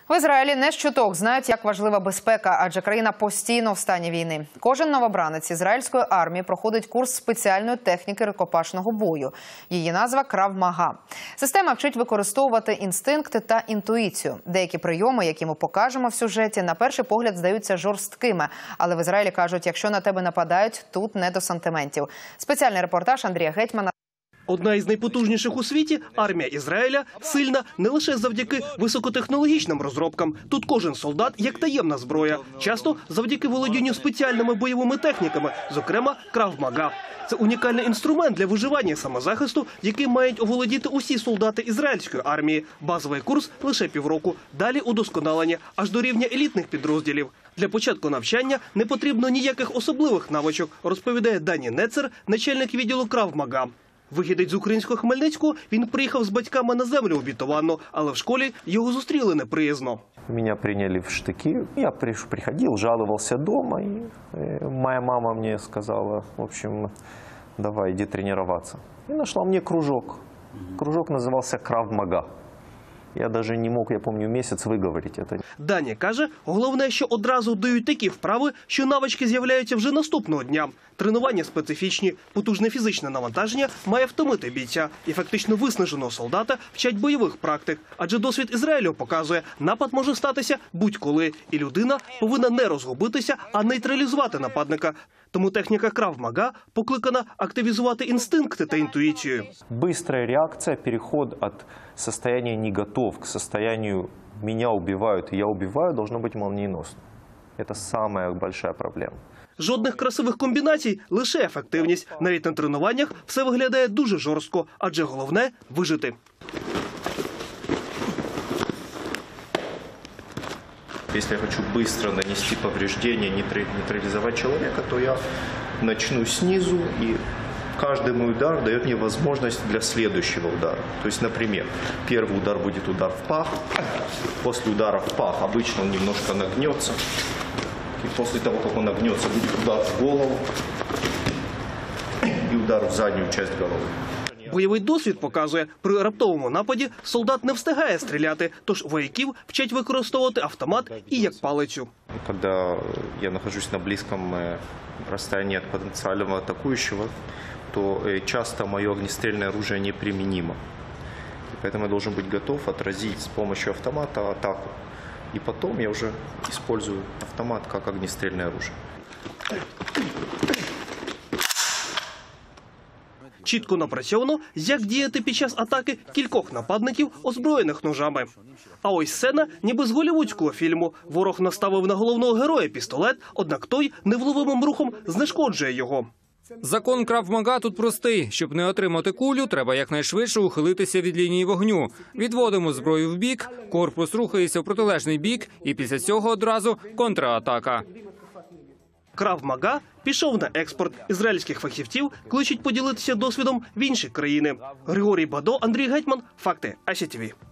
В Ізраїлі не з чуток знають, як важлива безпека, адже країна постійно в стані війни. Кожен новобранець ізраїльської армії проходить курс спеціальної техніки рукопашного бою. Її назва – Крав-Мага. Система вчить використовувати інстинкти та інтуїцію. Деякі прийоми, які ми покажемо в сюжеті, на перший погляд здаються жорсткими. Але в Ізраїлі кажуть, якщо на тебе нападають, тут не до сантиментів. Спеціальний репортаж Андрія Гетьмана. Одна із найпотужніших у світі, армія Ізраїля, сильна не лише завдяки високотехнологічним розробкам. Тут кожен солдат як таємна зброя. Часто завдяки володінню спеціальними бойовими техніками, зокрема Крав-Мага. Це унікальний інструмент для виживання і самозахисту, яким мають оволодіти усі солдати ізраїльської армії. Базовий курс – лише півроку. Далі удосконалення, аж до рівня елітних підрозділів. Для початку навчання не потрібно ніяких особливих навичок, розповідає Дані Нецер, начальник відділу Крав-Мага. Вихідець з українського Хмельницького, він приїхав з батьками на землю обітованну, але в школі його зустріли неприязно. Меня приняли в штыки. Я приходил, жаловался дома, и моя мама мне сказала, в общем, давай, иди тренироваться. И нашла мне кружок. Кружок назывался Крав-Мага. Я даже не мог, я помню, месяц выговорить это. Даня каже, головне, що одразу дають такі вправи, що навички з'являються вже наступного дня. Тренування специфічні, потужне фізичне навантаження має втомити бійця. І фактично виснаженого солдата вчать бойових практик. Адже досвід Ізраїлю показує, напад може статися будь-коли. І людина повинна не розгубитися, а нейтралізувати нападника. Тому техніка Крав-Мага покликана активізувати інстинкти та інтуїцію. Быстрая реакция, переход от состояния «не готов» к состоянию «меня убивают» и «я убиваю» должно быть молниеносно. Это самая большая проблема. Жодних красивих комбінацій, лише ефективність. Навіть на тренуваннях все виглядає дуже жорстко, адже головне – вижити. Если я хочу быстро нанести повреждение, нейтрализовать человека, то я начну снизу, и каждый мой удар дает мне возможность для следующего удара. То есть, например, первый удар будет удар в пах, после удара в пах обычно он немножко нагнется, и после того, как он нагнется, будет удар в голову и удар в заднюю часть головы. Бойовий досвід показує, при раптовому нападі солдат не встигає стріляти, тож вояків вчать використовувати автомат і як палицю. Когда я нахожусь на близком расстоянии от потенциального атакующего, то часто мое огнестрельное оружие неприменимо. Поэтому я должен быть готов отразить с помощью автомата атаку. И потом я уже использую автомат как огнестрельное оружие. Чітко напрацьовано, як діяти під час атаки кількох нападників, озброєних ножами. А ось сцена ніби з голлівудського фільму. Ворог наставив на головного героя пістолет, однак той невловимим рухом знешкоджує його. Закон Крав-Мага тут простий. Щоб не отримати кулю, треба якнайшвидше ухилитися від лінії вогню. Відводимо зброю в бік, корпус рухається в протилежний бік і після цього одразу контратака. Крав-Мага пішов на експорт. Ізраїльських фахівців кличуть поділитися досвідом в інші країни. Григорій Бадо, Андрій Гетьман. Факти АСІ ТВ.